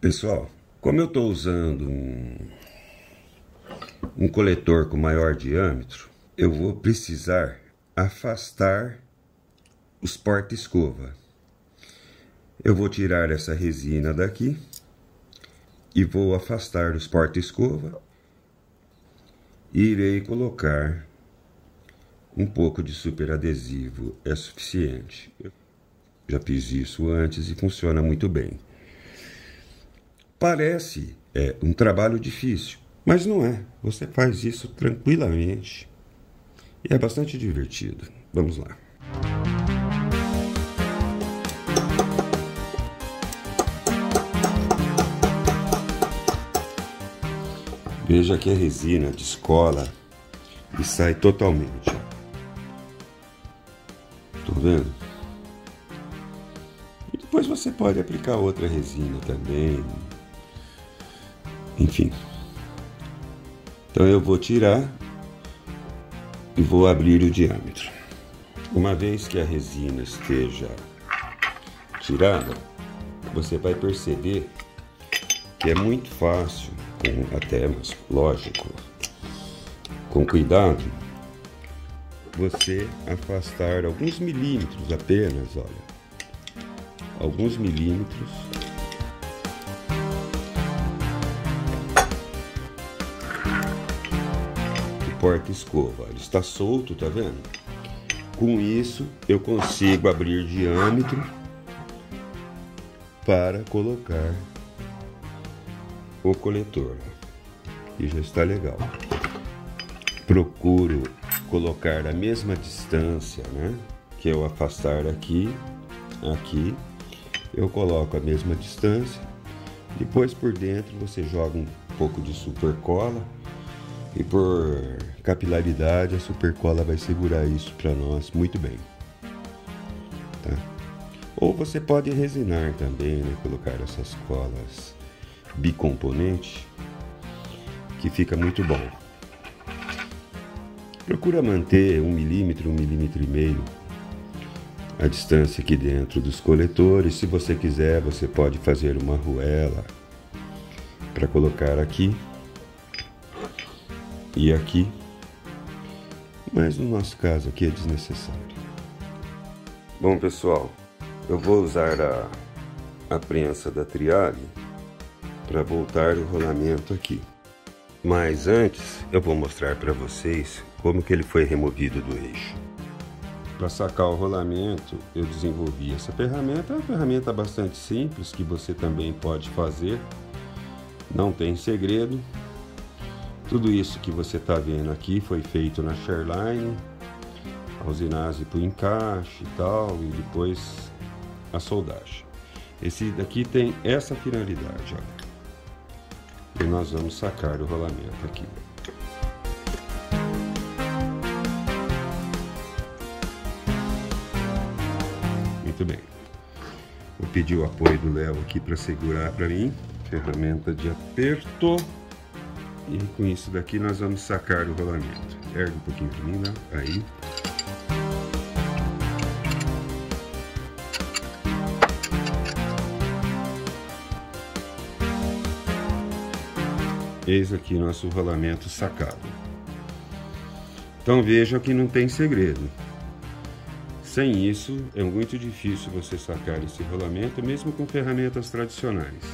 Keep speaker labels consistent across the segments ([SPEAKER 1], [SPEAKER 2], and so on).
[SPEAKER 1] Pessoal, como eu estou usando um coletor com maior diâmetro, eu vou precisar afastar os porta-escova. Eu vou tirar essa resina daqui e vou afastar os porta-escova e irei colocar um pouco de super adesivo, é suficiente. Eu já fiz isso antes e funciona muito bem. Parece um trabalho difícil, mas não é. Você faz isso tranquilamente e é bastante divertido. Vamos lá. Veja que a resina descola e sai totalmente. Tô vendo? E depois você pode aplicar outra resina também. Enfim. Então eu vou tirar e vou abrir o diâmetro. Uma vez que a resina esteja tirada, você vai perceber que é muito fácil, mas lógico, com cuidado, você afastar alguns milímetros apenas, olha, alguns milímetros. O porta-escova, ele está solto, tá vendo? Com isso, eu consigo abrir diâmetro para colocar o coletor, e já está legal. Procuro colocar a mesma distância, né? Que eu afastar aqui, eu coloco a mesma distância. Depois por dentro você joga um pouco de super cola e por capilaridade a super cola vai segurar isso para nós muito bem, tá? Ou você pode resinar também, né? Colocar essas colas bicomponente, que fica muito bom. Procura manter 1 milímetro, 1,5 milímetros a distância aqui dentro dos coletores. Se você quiser, você pode fazer uma arruela para colocar aqui e aqui, mas no nosso caso aqui é desnecessário. Bom, pessoal, eu vou usar a prensa da Triale para voltar o rolamento aqui. Mas antes eu vou mostrar para vocês como que ele foi removido do eixo. Para sacar o rolamento eu desenvolvi essa ferramenta. É uma ferramenta bastante simples que você também pode fazer. Não tem segredo. Tudo isso que você está vendo aqui foi feito na Sherline, a usinagem para o encaixe e tal, e depois a soldagem. Esse daqui tem essa finalidade, olha. E nós vamos sacar o rolamento aqui. Muito bem. Vou pedir o apoio do Léo aqui para segurar para mim. Ferramenta de aperto. E com isso daqui nós vamos sacar o rolamento. Ergue um pouquinho para mim, né? Aí. Eis aqui nosso rolamento sacado. Então veja que não tem segredo. Sem isso é muito difícil você sacar esse rolamento, mesmo com ferramentas tradicionais.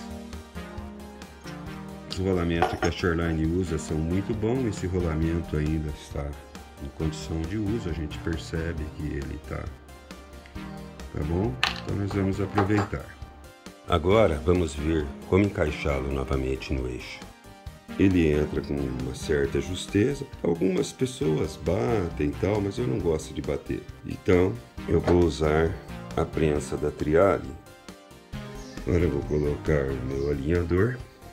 [SPEAKER 1] Os rolamentos que a Sherline usa são muito bons. Esse rolamento ainda está em condição de uso, a gente percebe que ele tá bom? Então nós vamos aproveitar. Agora vamos ver como encaixá-lo novamente no eixo. Ele entra com uma certa justeza. Algumas pessoas batem e tal, mas eu não gosto de bater. Então, eu vou usar a prensa da Triale. Agora eu vou colocar o meu alinhador.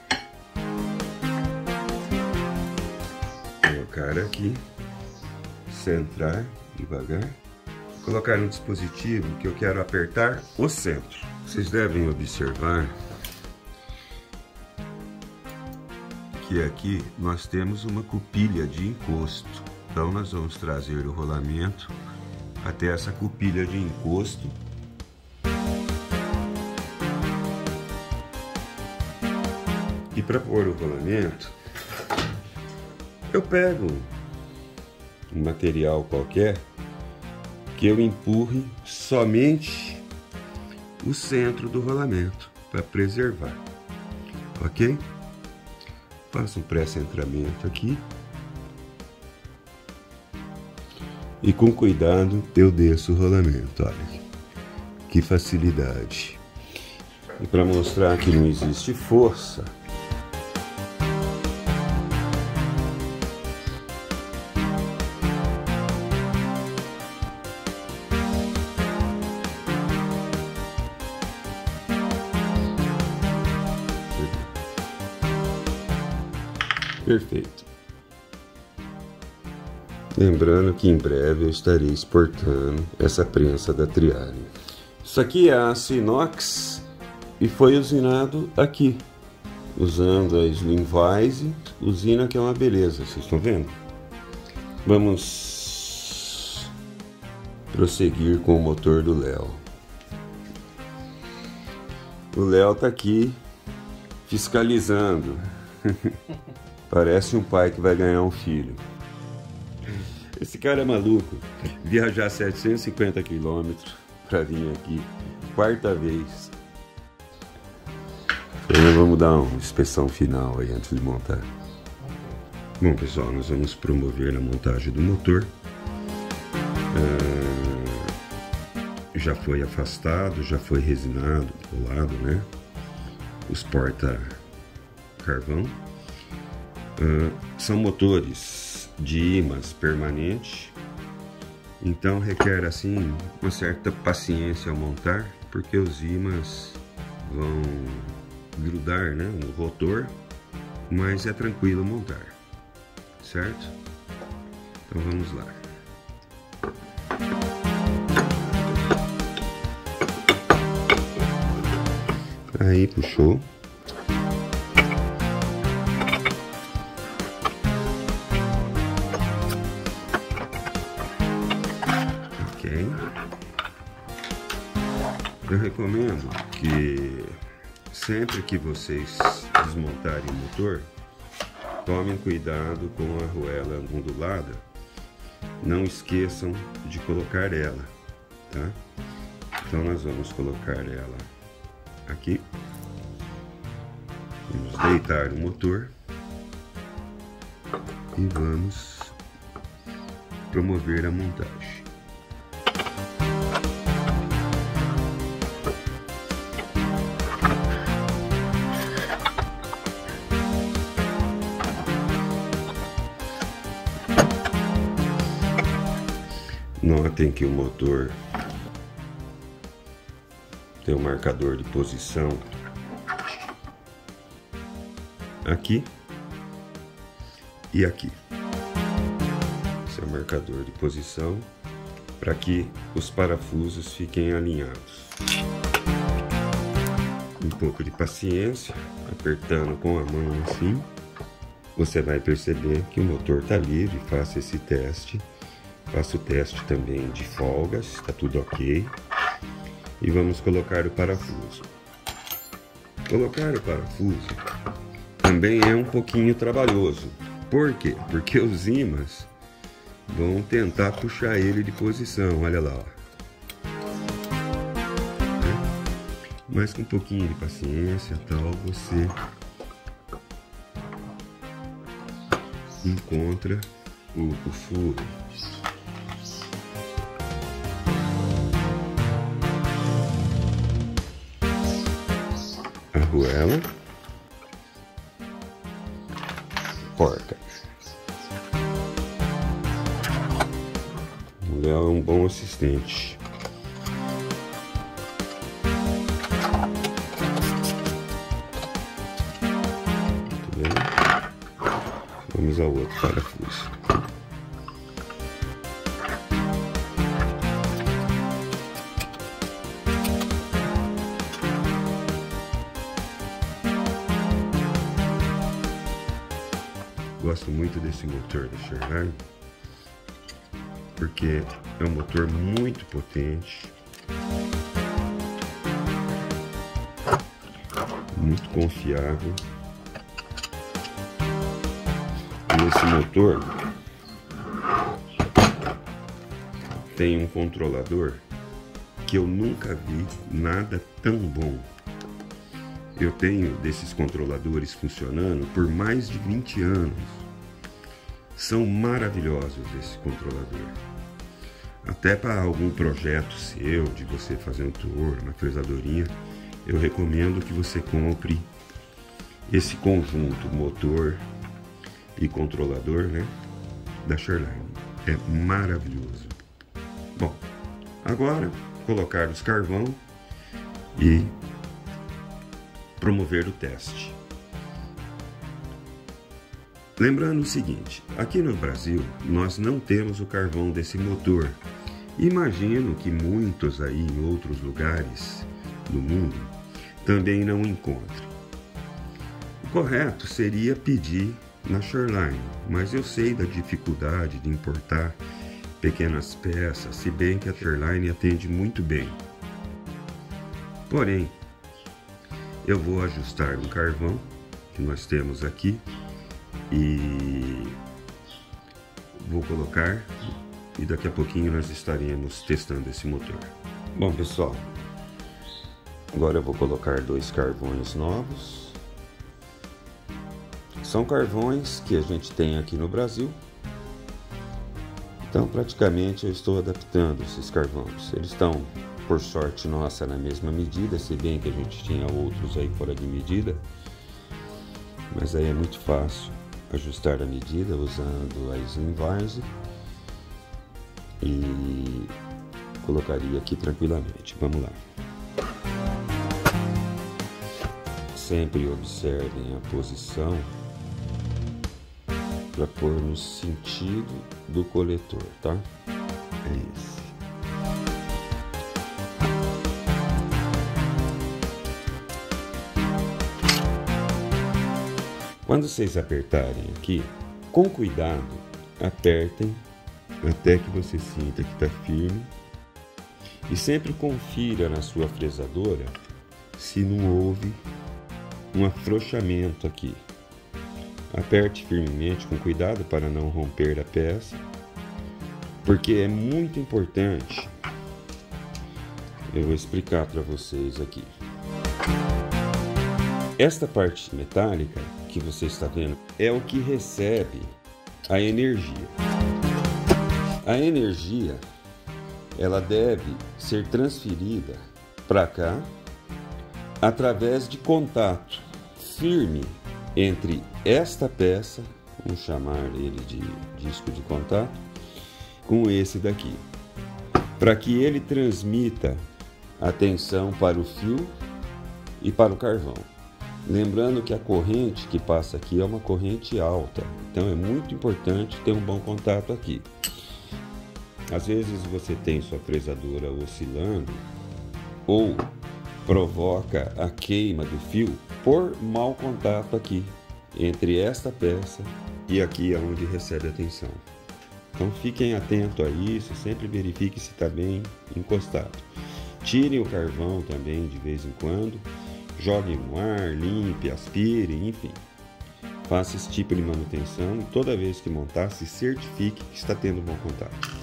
[SPEAKER 1] Colocar aqui. Centrar devagar. Colocar no dispositivo que eu quero apertar o centro. Vocês devem observar que aqui nós temos uma cupilha de encosto. Então nós vamos trazer o rolamento até essa cupilha de encosto para pôr o rolamento, eu pego um material qualquer que eu empurre somente o centro do rolamento para preservar, ok? Faço um pré-centramento aqui e com cuidado eu desço o rolamento, olha que facilidade. E para mostrar que não existe força, perfeito. Lembrando que em breve eu estarei exportando essa prensa da Triaria. Isso aqui é aço inox e foi usinado aqui, usando a Slimwise, usina que é uma beleza, vocês estão vendo? Vamos prosseguir com o motor do Léo. O Léo tá aqui fiscalizando. Parece um pai que vai ganhar um filho. Esse cara é maluco. Viajar 750 quilômetros para vir aqui, quarta vez. Então vamos dar uma inspeção final aí antes de montar. Bom pessoal, nós vamos promover a montagem do motor. Já foi afastado, já foi resinado, colado, né? Os porta-carvão. São motores de ímãs permanente, então requer assim uma certa paciência ao montar, porque os ímãs vão grudar, né, no rotor, mas é tranquilo montar, certo? Então vamos lá. Aí puxou. Eu recomendo que sempre que vocês desmontarem o motor, tomem cuidado com a arruela ondulada. Não esqueçam de colocar ela, tá? Então nós vamos colocar ela aqui. Vamos deitar o motor e vamos promover a montagem. Notem que o motor tem um marcador de posição aqui e aqui. Esse é o marcador de posição para que os parafusos fiquem alinhados. Um pouco de paciência, apertando com a mão assim, você vai perceber que o motor está livre. Faça esse teste. Faço o teste também de folgas, está tudo ok. E vamos colocar o parafuso. Colocar o parafuso também é um pouquinho trabalhoso. Por quê? Porque os ímãs vão tentar puxar ele de posição, olha lá, ó. Mas com um pouquinho de paciência, tal, você encontra o furo. Arruela, porca. O Léo é um bom assistente. Tá vendo? Vamos ao outro parafuso. Gosto muito desse motor da Sherline, porque é um motor muito potente, muito confiável Nesse motor tem um controlador que eu nunca vi nada tão bom. Eu tenho desses controladores funcionando por mais de 20 anos. São maravilhosos esse controlador. Até para algum projeto seu, de você fazer um tour, uma fresadorinha, eu recomendo que você compre esse conjunto motor e controlador, né, da Sherline. É maravilhoso. Bom, agora colocar os carvão e promover o teste. Lembrando o seguinte, aqui no Brasil nós não temos o carvão desse motor. Imagino que muitos aí em outros lugares do mundo também não encontrem. O correto seria pedir na Sherline, mas eu sei da dificuldade de importar pequenas peças, se bem que a Sherline atende muito bem. Porém, eu vou ajustar no carvão que nós temos aqui e vou colocar, e daqui a pouquinho nós estaremos testando esse motor. Bom, pessoal, agora eu vou colocar 2 carvões novos. São carvões que a gente tem aqui no Brasil, então praticamente eu estou adaptando esses carvões. Eles estão, por sorte nossa, na mesma medida, se bem que a gente tinha outros aí fora de medida, mas aí é muito fácil ajustar a medida usando a Slimvise e colocaria aqui tranquilamente. Vamos lá. Sempre observem a posição para pôr no sentido do coletor, tá? É esse. Quando vocês apertarem aqui, com cuidado, apertem até que você sinta que está firme e sempre confira na sua fresadora se não houve um afrouxamento aqui. Aperte firmemente com cuidado para não romper a peça, porque é muito importante. Eu vou explicar para vocês aqui. Esta parte metálica que você está vendo é o que recebe a energia. A energia, ela deve ser transferida para cá através de contato firme entre esta peça, vamos chamar ele de disco de contato, com esse daqui, para que ele transmita a tensão para o fio e para o carvão. Lembrando que a corrente que passa aqui é uma corrente alta, então é muito importante ter um bom contato aqui. Às vezes você tem sua fresadora oscilando ou provoca a queima do fio por mau contato aqui entre esta peça e aqui onde recebe a tensão. Então fiquem atentos a isso, sempre verifique se está bem encostado. Tirem o carvão também de vez em quando, joguem no ar, limpe, aspire, enfim. Faça esse tipo de manutenção e toda vez que montar, se certifique que está tendo bom contato.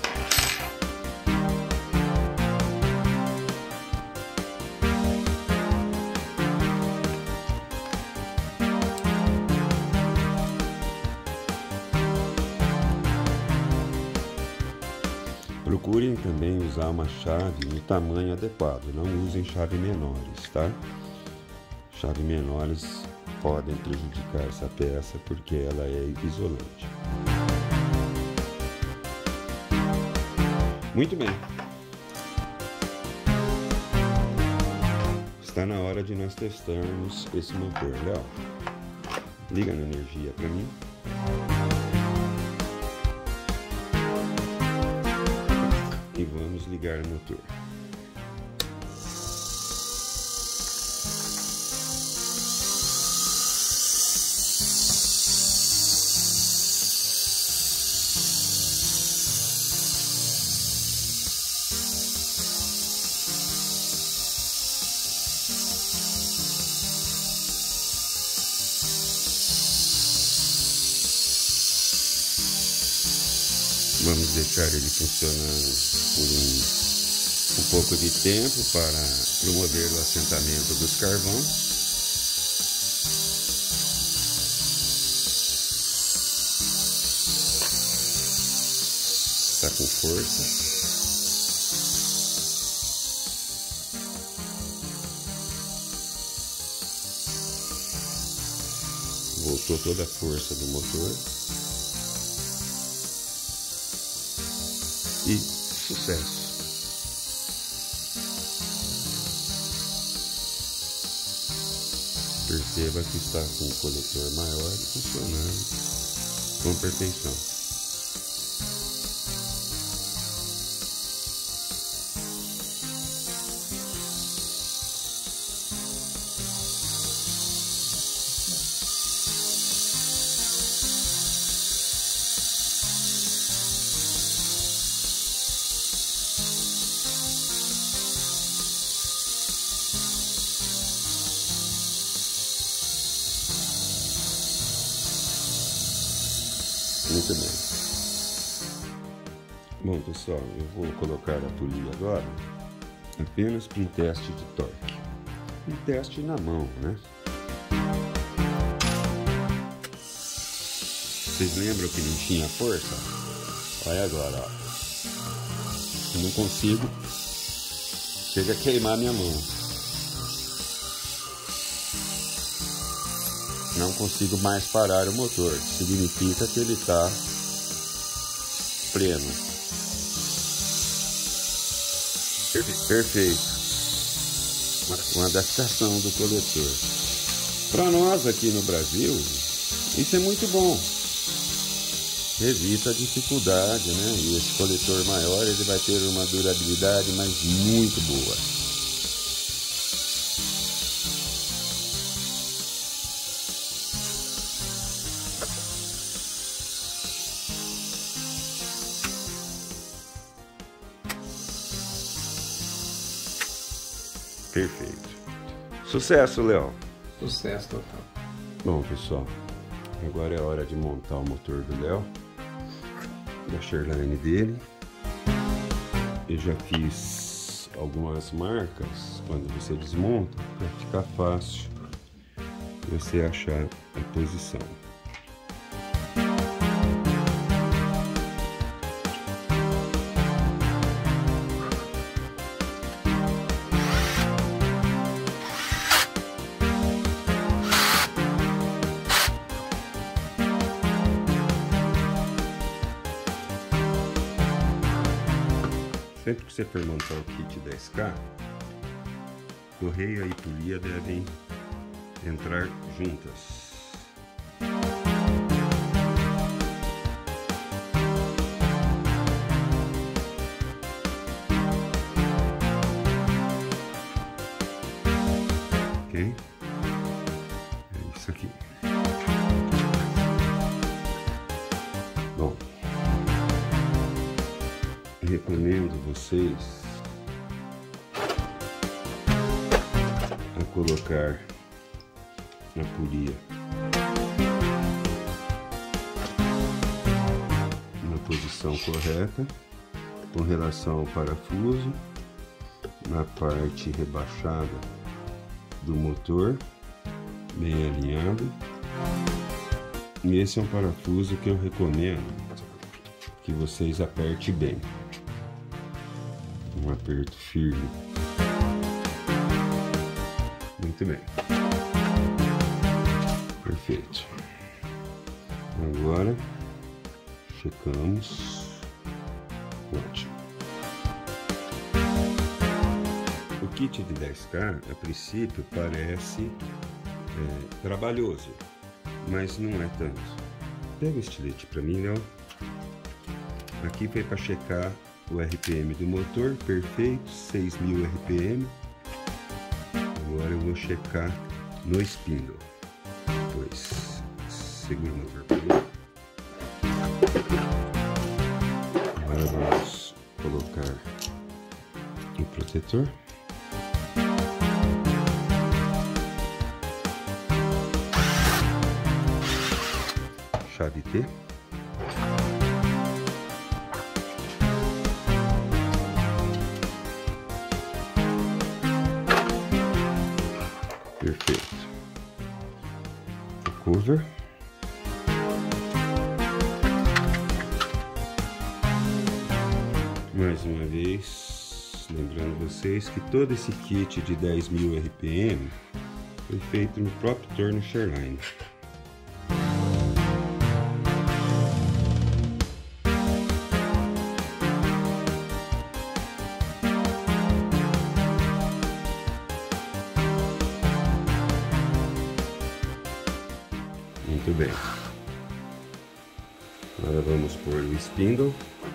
[SPEAKER 1] Procurem também usar uma chave no tamanho adequado, não usem chave menores, tá? Chave menores podem prejudicar essa peça porque ela é isolante. Muito bem. Está na hora de nós testarmos esse motor. Léo, liga na energia para mim. E vamos ligar o motor. deixar ele funcionando por um pouco de tempo para promover o assentamento dos carvões. Está com força. Voltou toda a força do motor. E sucesso. Perceba que está com o coletor maior e funcionando com perfeição. Muito bem. Bom, pessoal, eu vou colocar a polia agora apenas para um teste de torque. Um teste na mão, né? Vocês lembram que não tinha força? Olha agora, ó. Eu não consigo. Chega a queimar minha mão. Não consigo mais parar o motor. Significa que ele está pleno. Perfeito. Uma adaptação do coletor. Para nós aqui no Brasil, isso é muito bom. Evita a dificuldade, né? E esse coletor maior, ele vai ter uma durabilidade, mas muito boa. Perfeito. Sucesso, Léo.
[SPEAKER 2] Sucesso total.
[SPEAKER 1] Bom, pessoal, agora é hora de montar o motor do Léo, da Sherline dele. Eu já fiz algumas marcas quando você desmonta, para ficar fácil você achar a posição. Sempre que você for montar o kit 10K, correia e polia devem entrar juntas. Ok? É isso aqui. Bom. Recomendo vocês a colocar na polia na posição correta com relação ao parafuso na parte rebaixada do motor, bem alinhado. E esse é um parafuso que eu recomendo que vocês apertem bem. Um aperto firme. Muito bem. Perfeito. Agora checamos. Ótimo. O kit de 10K, a princípio, parece trabalhoso, mas não é tanto. Pega o estilete para mim, Léo. Aqui foi para checar o RPM do motor, perfeito, 6.000 RPM. Agora eu vou checar no spindle. Depois, segura o motor para mim. Agora vamos colocar o protetor. Chave T. Perfeito. O cover. Mais uma vez, lembrando vocês que todo esse kit de 10.000 RPM foi feito no próprio torno Sherline. Muito bem. Agora vamos pôr o spindle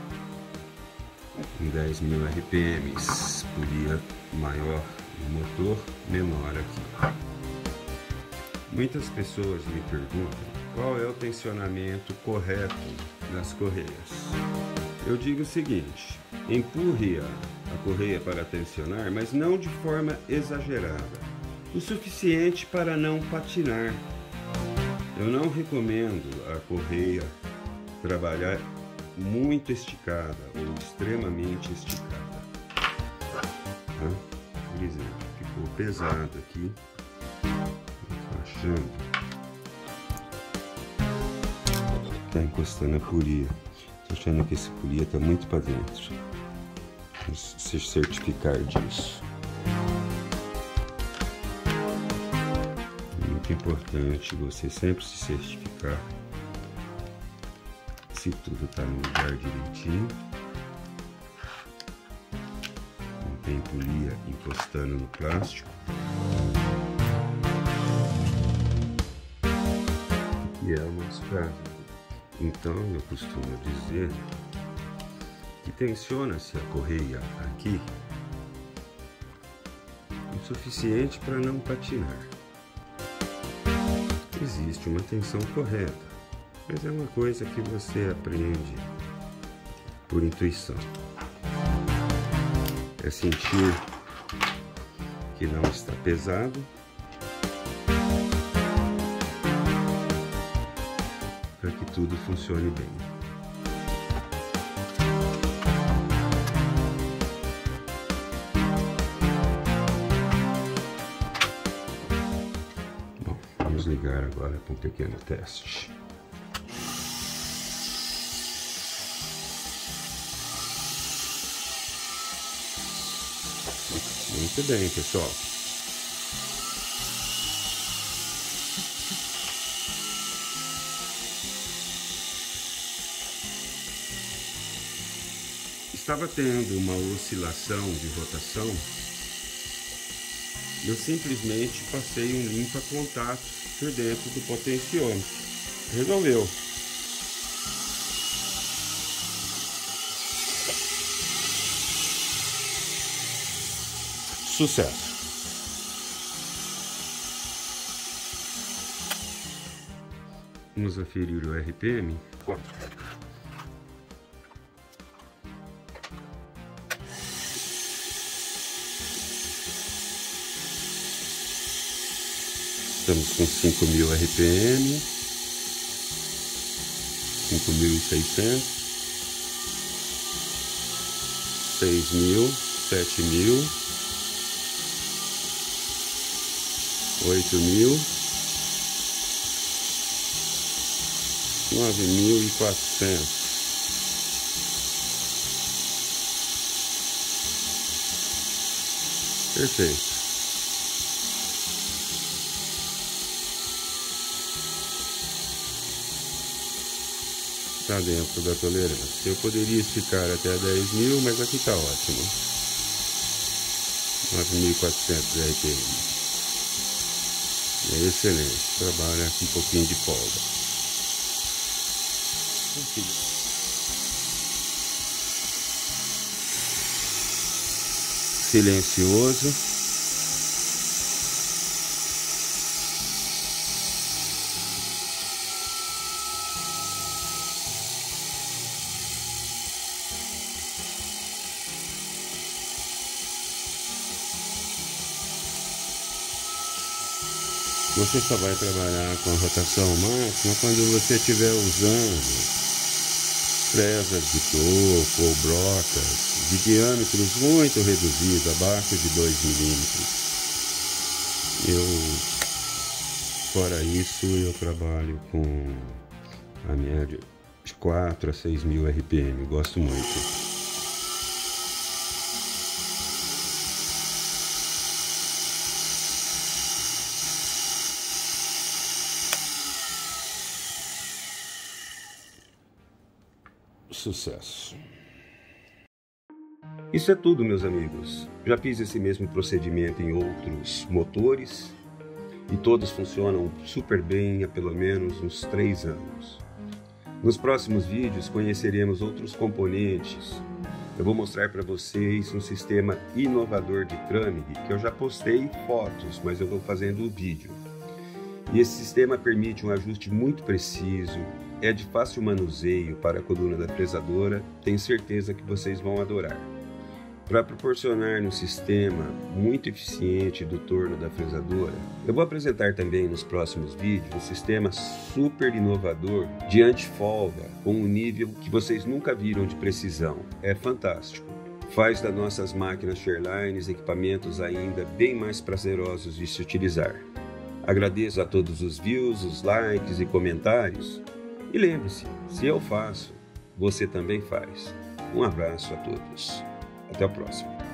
[SPEAKER 1] em 10.000 RPMs, polia maior no motor, menor aqui. Muitas pessoas me perguntam qual é o tensionamento correto das correias. Eu digo o seguinte: empurre a correia para tensionar, mas não de forma exagerada, o suficiente para não patinar. Eu não recomendo a correia trabalhar muito esticada ou extremamente esticada. Tá? Por exemplo, ficou pesado aqui. Estou achando. Tá encostando a polia. Estou achando que esse polia está muito para dentro. Vamos se certificar disso. Muito importante você sempre se certificar se tudo está no lugar direitinho, não tem polia encostando no plástico. E é o nosso caso. Então eu costumo dizer que tensiona-se a correia aqui o suficiente para não patinar. Existe uma tensão correta, mas é uma coisa que você aprende por intuição. É sentir que não está pesado para que tudo funcione bem. Bom, vamos ligar agora para um pequeno teste. Muito bem, pessoal. Estava tendo uma oscilação de rotação. Eu simplesmente passei um limpa-contato por dentro do potenciômetro. Resolveu. Sucesso! Vamos aferir o RPM. Estamos com 5.000 RPM, 5.600, 6.000, 7.000, 8.000, 9.400. Perfeito. Está dentro da tolerância. Eu poderia esticar até 10.000, mas aqui está ótimo. 9.400 RPM. É excelente. Trabalha com um pouquinho de folga. Silencioso. Você só vai trabalhar com a rotação máxima quando você estiver usando fresas de toco ou brocas de diâmetros muito reduzidos, abaixo de 2 milímetros. Fora isso, eu trabalho com a média de 4 a 6 mil RPM, gosto muito. Sucesso. Isso é tudo, meus amigos. Já fiz esse mesmo procedimento em outros motores e todos funcionam super bem há pelo menos uns 3 anos. Nos próximos vídeos conheceremos outros componentes. Eu vou mostrar para vocês um sistema inovador de Kramig que eu já postei fotos, mas eu vou fazendo o vídeo. E esse sistema permite um ajuste muito preciso, é de fácil manuseio para a coluna da fresadora, tenho certeza que vocês vão adorar. Para proporcionar um sistema muito eficiente do torno da fresadora, eu vou apresentar também nos próximos vídeos um sistema super inovador de anti-folga com um nível que vocês nunca viram de precisão. É fantástico. Faz das nossas máquinas Sherlines equipamentos ainda bem mais prazerosos de se utilizar. Agradeço a todos os views, os likes e comentários. E lembre-se, se eu faço, você também faz. Um abraço a todos. Até a próxima.